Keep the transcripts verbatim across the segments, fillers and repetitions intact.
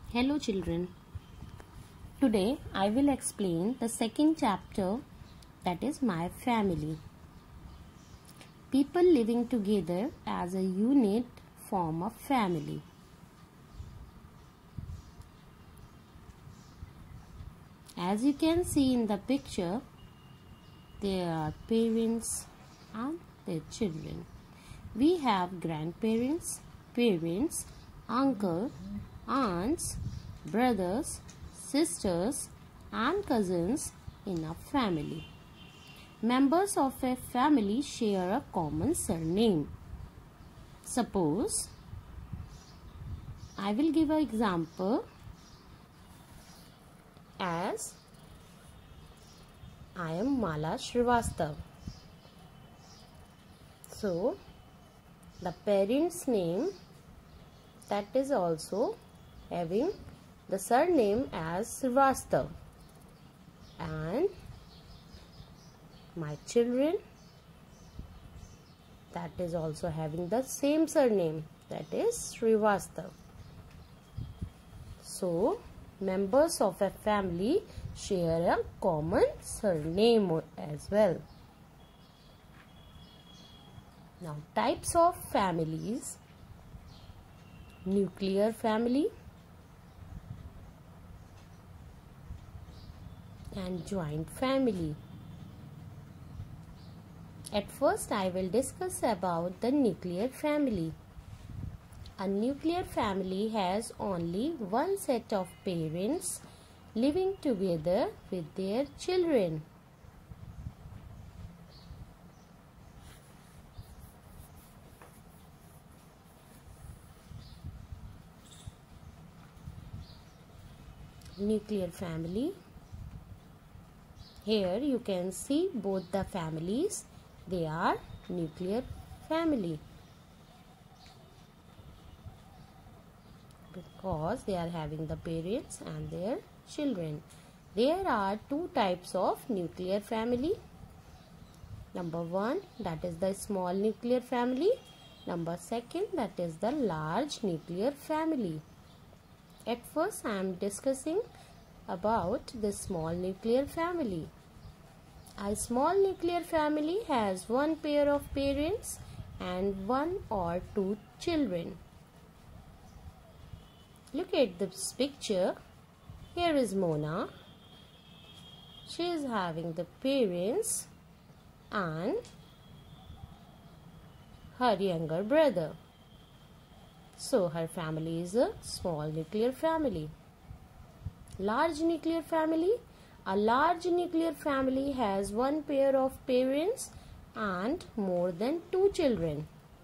Hello children. Today I will explain the second chapter, that is my family. People living together as a unit form a family. As you can see in the picture, there are parents and their children. We have grandparents, parents, uncle, aunts, brothers, sisters and cousins in a family. Members of a family share a common surname. Suppose, I will give an example as I am Mala Shrivastava. So, the parent's name, that is also having the surname as Srivastava, and my children, that is also having the same surname, that is Srivastava. So, members of a family share a common surname as well. Now, types of families: nuclear family and joint family. At first, I will discuss about the nuclear family. A nuclear family has only one set of parents living together with their children. Nuclear family. Here you can see both the families. They are nuclear family because they are having the parents and their children. There are two types of nuclear family. Number one, that is the small nuclear family. Number second, that is the large nuclear family. At first, I am discussing about the small nuclear family. A small nuclear family has one pair of parents and one or two children. Look at this picture. Here is Mona. She is having the parents and her younger brother. So her family is a small nuclear family. Large nuclear family. A large nuclear family has one pair of parents and more than two children.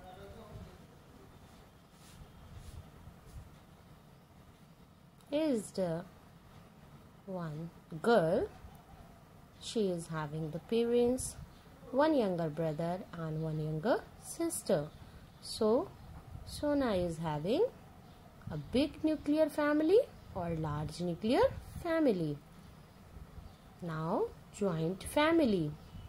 Here is the one girl. She is having the parents, one younger brother and one younger sister. So, Sona is having a big nuclear family or large nuclear family. Now, joint family.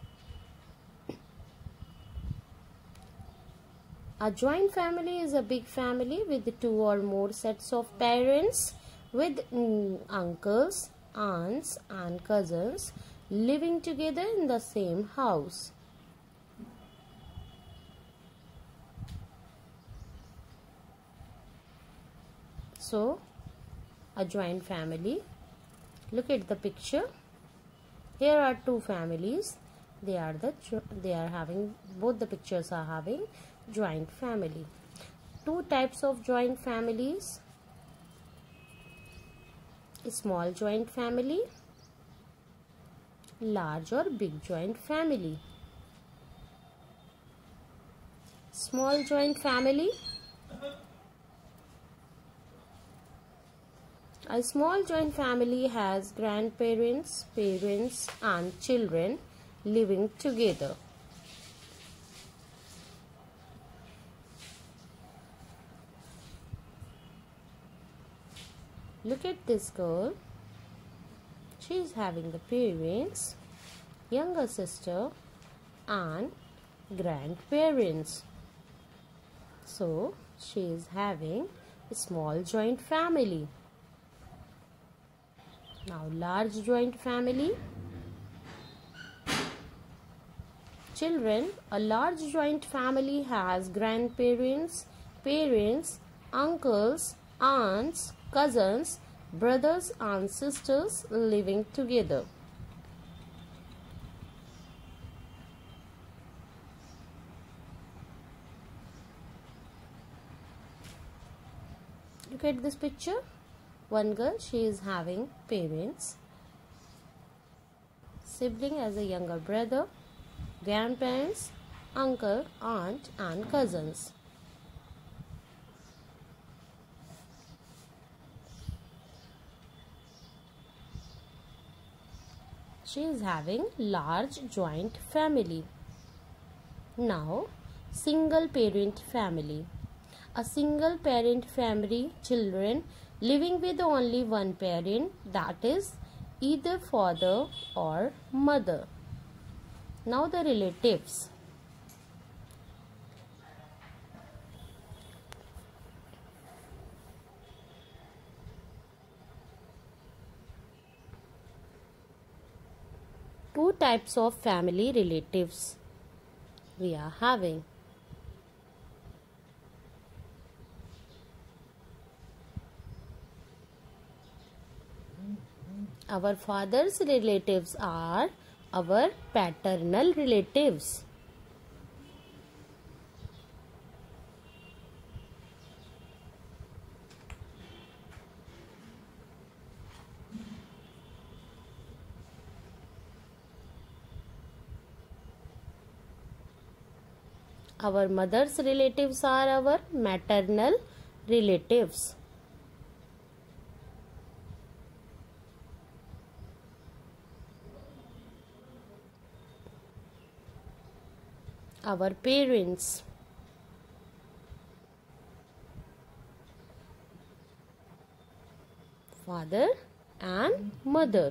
A joint family is a big family with two or more sets of parents with mm, uncles, aunts and cousins living together in the same house. So, a joint family. Look at the picture. Here are two families. They are the they are having both the pictures are having joint family. Two types of joint families: small joint family, large or big joint family. Small joint family. A small joint family has grandparents, parents and children living together. Look at this girl. She is having the parents, younger sister and grandparents. So, she is having a small joint family. Now large joint family. Children, a large joint family has grandparents, parents, uncles, aunts, cousins, brothers and sisters living together. Look at this picture. One girl, she is having parents, sibling as a younger brother, grandparents, uncle, aunt and cousins. She is having large joint family. Now, single parent family. A single parent family, children living with only one parent, that is either father or mother. Now the relatives. Two types of family relatives we are having. Our father's relatives are our paternal relatives. Our mother's relatives are our maternal relatives. Our parents. Father and mother.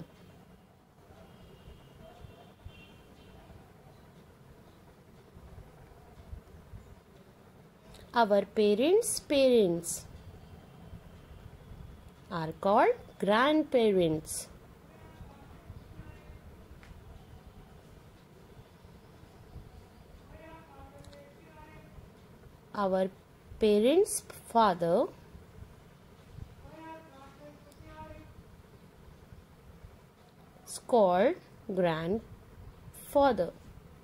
Our parents' parents are called grandparents. Our parents' father is called grandfather.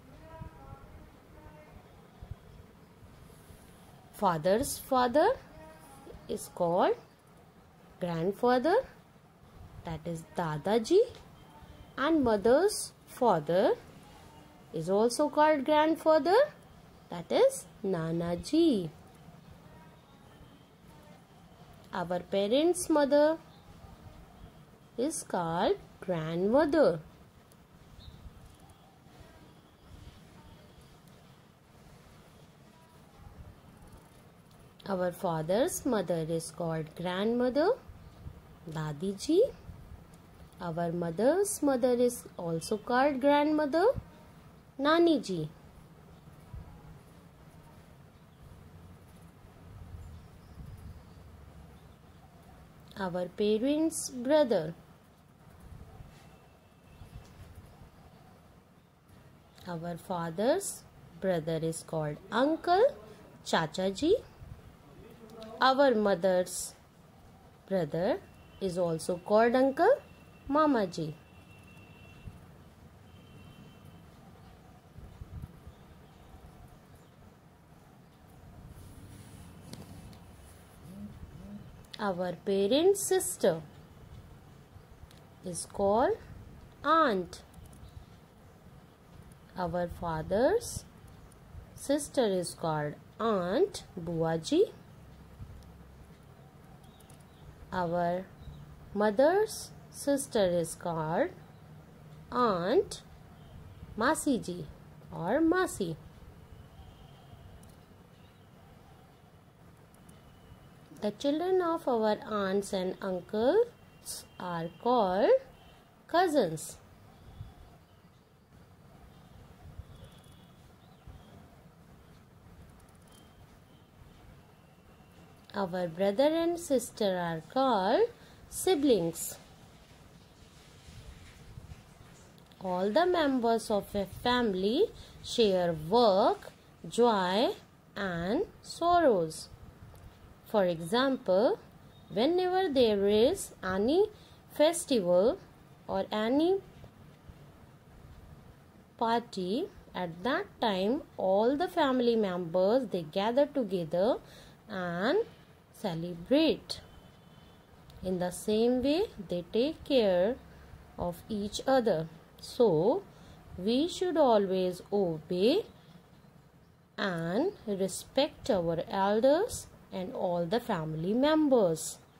Father's father is called grandfather, that is Dadaji, and mother's father is also called grandfather, that is Nanaji. Our parents' mother is called grandmother. Our father's mother is called grandmother, Dadiji. Our mother's mother is also called grandmother, Naniji. Our parents' brother. Our father's brother is called uncle, Chachaji. Our mother's brother is also called uncle, Mamaji. Our parents' sister is called aunt. Our father's sister is called aunt, Buaji. Our mother's sister is called aunt, Masiji or Masi. The children of our aunts and uncles are called cousins. Our brother and sister are called siblings. All the members of a family share work, joy, and sorrows. For example, whenever there is any festival or any party, at that time all the family members they gather together and celebrate. In the same way, they take care of each other. So, we should always obey and respect our elders and all the family members.